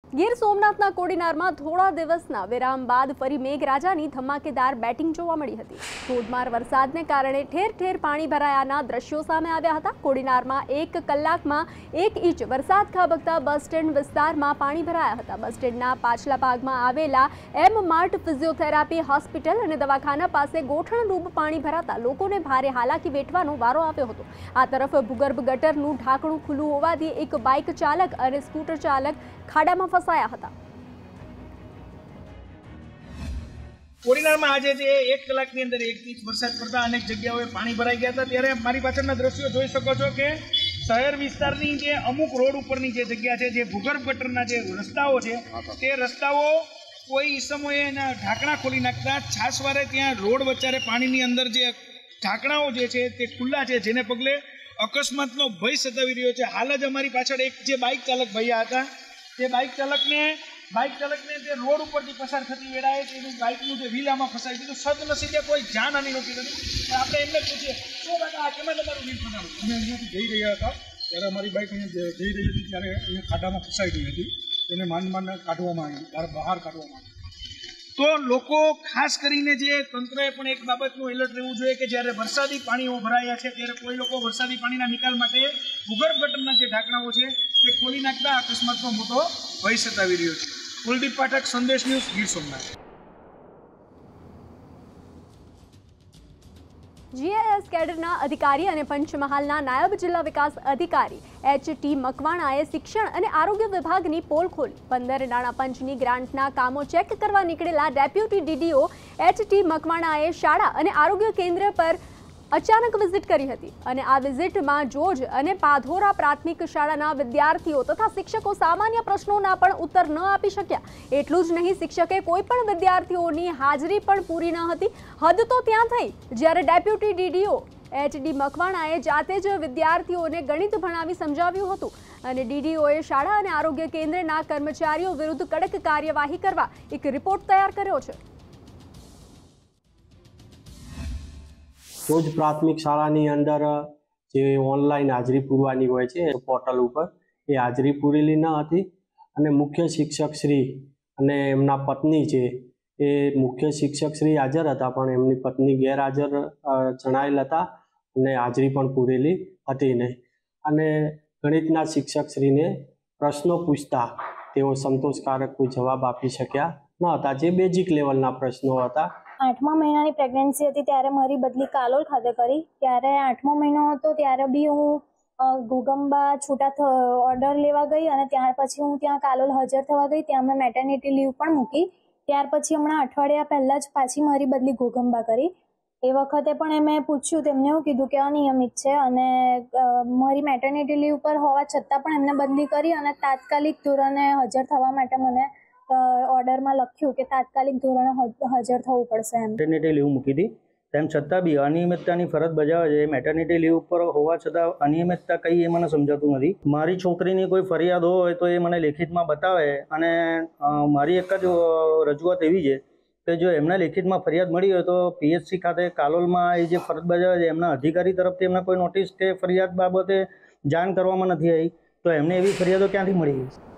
ગીર સોમનાથના કોડીનારમાં થોડા દિવસના વિરામ બાદ ફરી મેઘરાજાની ધમાકેદાર બેટિંગ જોવા મળી હતી। ધોધમાર વરસાદને કારણે ઠેર ઠેર પાણી ભરાયાના દ્રશ્યો સામે આવ્યા હતા। કોડીનારમાં 1 કલાકમાં 1 ઇંચ વરસાદ ખાબકતા બસ સ્ટેન્ડ વિસ્તારમાં પાણી ભરાયા હતા। બસ સ્ટેન્ડના પાછલા ભાગમાં આવેલા એમ માર્ટ ફિઝિયોથેરાપી હોસ્પિટલ અને દવાખાના પાસે ગોઠણરૂપ પાણી ભરાતા લોકોને ભારે હાલાકી વેઠવાનો વારો આવ્યો હતો। આ તરફ ભૂગર્ભ ગટરનું ઢાંકણું ખુલ્લું હોવાથી એક બાઇક ચાલક અને સ્કૂટર ચાલક ખાડામાં ફસાયા હતા। કોડીનારમાં આજે જે 1 કલાકની અંદર 1 ઇંચ વરસાદ પડતા અનેક જગ્યાઓએ પાણી ભરાઈ ગયા હતા। ત્યારે મારી પાછળના દ્રશ્યો જોઈ શકો છો કે શહેર વિસ્તારની જે અમુક રોડ ઉપરની જે જગ્યા છે, જે ભૂગર્ભ ગટરના જે રસ્તાઓ છે, તે રસ્તાઓ કોઈ ઈસમોએ એના ઢાંકણા ખોલી નાખતા છાસવારે ત્યાં રોડ વચ્ચે પાણીની અંદર જે ઢાંકણાઓ જે છે તે ખુલ્લા છે, જેને પગલે અકસ્માતનો ભય સતાવી રહ્યો છે। હાલ જ અમારી પાછળ એક જે બાઇક ચાલક ભૈયા હતા, તે બાઇક ચાલકને જે રોડ ઉપરથી પસાર થતી વેળાએ તેનું બાઇકનું જે વ્હીલ આમાં ફસાઈ દીધું। સદનસીબે કોઈ જાનહાનિ નહોતી થતી। આપણે એમને પૂછીએ, શું કાકા આ કેમાં તમારું વ્હીલ ફસાયું? અમે અહીંયાથી જઈ રહ્યા હતા ત્યારે અમારી બાઇક અહીંયા જઈ રહી હતી ત્યારે અહીંયા ખાડામાં ફસાઈ ગઈ હતી। એને માંડ કાઢવામાં આવી, ત્યારે બહાર કાઢવામાં આવી। તો લોકો ખાસ કરીને જે તંત્રએ પણ એક બાબતનું એલર્ટ રહેવું જોઈએ કે જ્યારે વરસાદી પાણીઓ ભરાયા છે ત્યારે કોઈ લોકો વરસાદી પાણીના નિકાલ માટે ભૂગર્ભ ગટરના જે ઢાંકણાઓ છે તે ખોલી નાખતા અકસ્માતનો મોટો ભય સતાવી રહ્યો છે। કુલદીપ પાઠક, સંદેશ ન્યૂઝ, ગીર સોમનાથ। જીઆઈએસ કેડરના અધિકારી અને પંચમહાલના નાયબ જિલ્લા વિકાસ અધિકારી એચ.ટી. મકવાણાએ શિક્ષણ અને આરોગ્ય વિભાગની પોલ ખોલી 15 નાણાં પંચની ગ્રાન્ટના કામો ચેક કરવા નીકળેલા ડેપ્યુટી ડીડીઓ એચ.ટી. મકવાણાએ શાળા અને આરોગ્ય કેન્દ્ર પર અચાનક વિઝિટ કરી હતી અને આ વિઝિટમાં જોજ અને પાધોરા પ્રાથમિક શાળાના વિદ્યાર્થીઓ તથા શિક્ષકો સામાન્ય પ્રશ્નોના પણ ઉત્તર ન આપી શક્યા। એટલું જ નહીં, શિક્ષકે કોઈ પણ વિદ્યાર્થીઓની હાજરી પણ પૂરી ન હતી। હદ તો ત્યાં થઈ જ્યારે ડેપ્યુટી ડીડીઓ એચ.ડી. મકવાણાએ જાતે જ વિદ્યાર્થીઓને ગણિત ભણાવી સમજાવ્યું હતું અને ડીડીઓએ શાળા અને આરોગ્ય કેન્દ્રના કર્મચારીઓ વિરુદ્ધ કડક કાર્યવાહી કરવા એક રિપોર્ટ તૈયાર કર્યો છે। रोज प्राथमिक शाळानी अंदर जे ऑनलाइन हाजरी पूरवानी होय छे पोर्टल पर ए हाजरी पूरेली न हती अने मुख्य शिक्षक श्री अने एमना पत्नी छे ए मुख्य शिक्षक श्री हाजर हता पण एमनी पत्नी गैरहाजर जणायेल हता अने हाजरी पण पूरेली हती नहीं अने गणितना शिक्षक श्रीने प्रश्नों पूछता तेओ संतोषकारक कोई जवाब आपी शक्या न हता। जे बेजिक लेवलना प्रश्नों हता। 8મા મહિનાની પ્રેગ્નન્સી હતી ત્યારે મારી બદલી કાલોલ ખાતે કરી। ત્યારે 8મો મહિનો હતો ત્યારે બી હું ઘોગંબા છૂટા ઓર્ડર લેવા ગઈ અને ત્યાર પછી હું ત્યાં કાલોલ હાજર થવા ગઈ। ત્યાં મેં મેટર્નિટી લીવ પણ મૂકી। ત્યાર પછી હમણાં અઠવાડિયા પહેલાં જ પાછી મારી બદલી ઘોગંબા કરી। એ વખતે પણ મેં પૂછ્યું, તેમને એવું કીધું કે અનિયમિત છે અને મારી મેટર્નિટી લીવ પર હોવા છતાં પણ એમને બદલી કરી અને તાત્કાલિક ધોરણે હાજર થવા માટે મને ऑर्डर में लख्यू कि तात्कालिक धोरणे हाजर थवुं पड़शे। मेटर्निटी लीव मूकी थी तेम छतां बी अनियमिततानी फरज बजावे छे। मेटर्निटी लीव पर होवा छतां अनियमितता कई ए मने समजातुं नथी। मारी छोकरीनी कोई फरियाद होय तो ए मने लेखितमां बतावे अने मारी एक ज रजूआत एवी छे कि जो एमने लेखितमां फरियाद मळी होय तो पीएचसी खाते कालोलमां ए जे फरज बजावे छे एमना अधिकारी तरफथी एमने कोई नोटिस के फरियाद बाबते जाण करवामां नथी आई तो एमने एवी फरियादो क्यांथी मळी?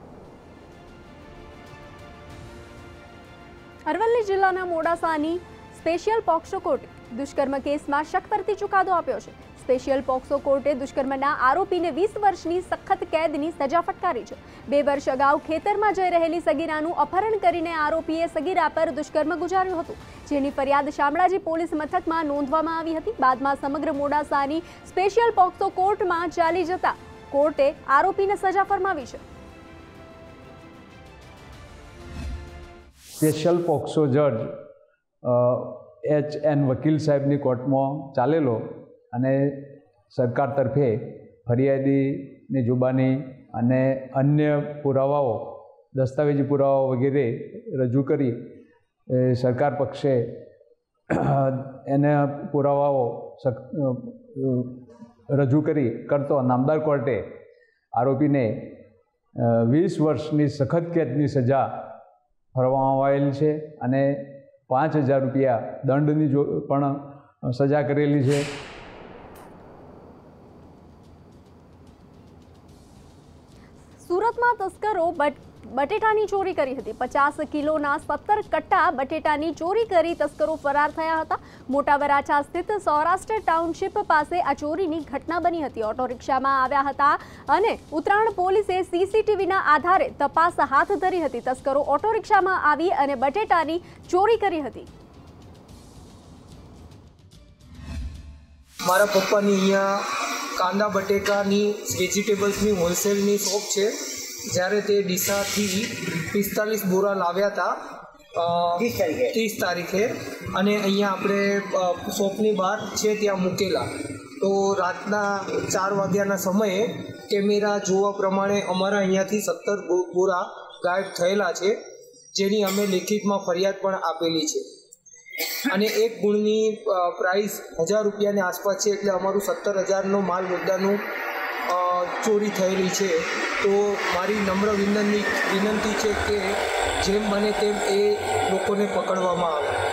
અરવલ્લી જિલ્લાના મોડાસાની સ્પેશિયલ પોક્સો કોર્ટે દુષ્કર્મ કેસમાં શકપરતી ચુકાદો આપ્યો છે। સ્પેશિયલ પોક્સો કોર્ટે દુષ્કર્મના આરોપીને 20 વર્ષની સખત કેદની સજા ફટકારી છે। 2 વર્ષ અગાઉ ખેતરમાં જઈ રહેલી સગીરાનું અપહરણ કરીને આરોપીએ સગીરા પર દુષ્કર્મ ગુજાર્યું હતું, જેની ફરિયાદ શામળાજી પોલીસ મથકમાં નોંધવામાં આવી હતી। બાદમાં સમગ્ર મોડાસાની સ્પેશિયલ પોક્સો કોર્ટમાં ચાલી જતા કોર્ટે આરોપીને સજા ફરમાવી છે। स्पेशल पॉक्सो जज एच.एन. वकील साहेबनी कोर्ट में चालेलो अने सरकार तरफे फरियादी ने जुबानी अने अन्य पुरावाओ दस्तावेजी पुरावा वगैरह रजू करी सरकार पक्षे एने पुरावाओ रजू करी करतो नामदार कोर्टे आरोपी ने 20 वर्षनी सखत कैदनी सजा फरमावामां आवेल छे अने 5000 रुपया दंडनी पण सजा करेली छे। सूरत में तस्करो બટેટાની ચોરી કરી હતી। 50 કિલોના 17 કટ્ટા બટેટાની ચોરી કરી તસ્કરો ફરાર થયા હતા। મોટા વરાછા સ્થિત સૌરાષ્ટ્ર ટાઉનશીપ પાસે આ ચોરીની ઘટના બની હતી। ઓટો રિક્ષામાં આવ્યા હતા અને ઉત્તરાયણ પોલીસે સીસીટીવીના આધારે તપાસ હાથ ધરી હતી। તસ્કરો ઓટો રિક્ષામાં આવી અને બટેટાની ચોરી કરી હતી। મારા પપ્પાની અહીંયા કાંદા બટેકાની વેજીટેબલ્સની હોલસેલની શોપ છે। જ્યારે તે ડીસાથી 45 બોરા લાવ્યા હતા 30 તારીખે અને અહીંયા આપણે શોપની બહાર છે ત્યાં મૂકેલા। તો રાતના 4 વાગ્યાના સમયે કેમેરા જોવા પ્રમાણે અમારા અહીંયાથી 17 બોરા ગાયબ થયેલા છે, જેની અમે લેખિતમાં ફરિયાદ પણ આપેલી છે અને એક ગુણની પ્રાઇસ 1000 રૂપિયાની આસપાસ છે, એટલે અમારું 17,000નો માલ મુદ્દાનું ચોરી થયેલી છે। તો મારી નમ્ર વિનંતી છે કે જેમ બને તેમ એ લોકોને પકડવામાં આવે।